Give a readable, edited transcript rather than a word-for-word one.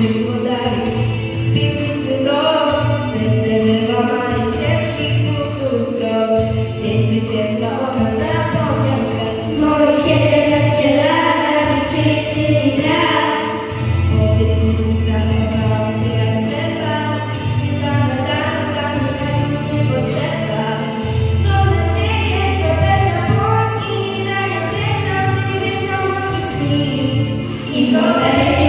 szybko dalej. Piwnicy rok, serce wyłamanie ciężkich punktów krok. Dzień zwycięstwa ona zapomniał świat. Moje 17 lat zabił czyj brat. Powiedz mi, zachowałam się jak trzeba. Nie dla medalu, tam już najmniej nie potrzeba. To leczenie, kropelka Polski, dają cię sam, nie wiedzą o czymś nic. I